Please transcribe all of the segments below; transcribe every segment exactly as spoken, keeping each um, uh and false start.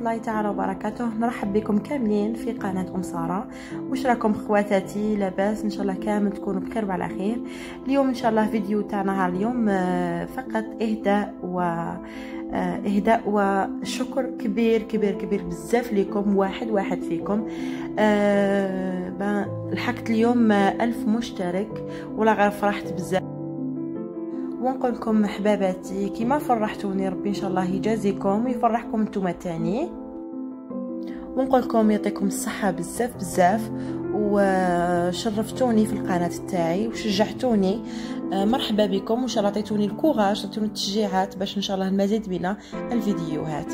الله تعالى وبركاته. نرحب بكم كاملين في قناه ام ساره. واش راكم خواتاتي؟ لاباس ان شاء الله كامل تكونوا بخير وعلى خير. اليوم ان شاء الله فيديو تاع نهار اليوم فقط اهداء و اهداء وشكر كبير كبير كبير بزاف لكم، واحد واحد فيكم. أه لحقت اليوم ألف مشترك ولا غير فرحت بزاف، ونقول لكم حباباتي كيما فرحتوني ربي ان شاء الله يجازيكم ويفرحكم نتوما تاني، ونقول لكم يعطيكم الصحه بزاف بزاف، وشرفتوني في القناه تاعي وشجعتوني. مرحبا بكم، وان شاء الله عطيتوني الكوراج، عطيتوني التشجيعات باش ان شاء الله المزيد من الفيديوهات.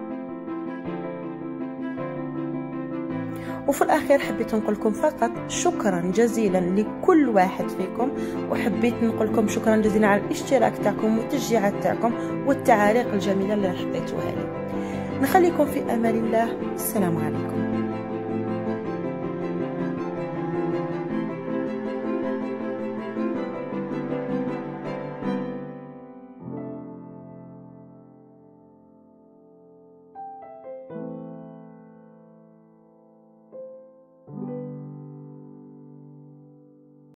وفي الاخير حبيت نقول لكم فقط شكرا جزيلا لكل واحد فيكم، وحبيت نقول لكم شكرا جزيلا على الاشتراك تاعكم والتشجيعات تاعكم والتعاليق الجميله اللي حطيتوها لي. نخليكم في امان الله، السلام عليكم.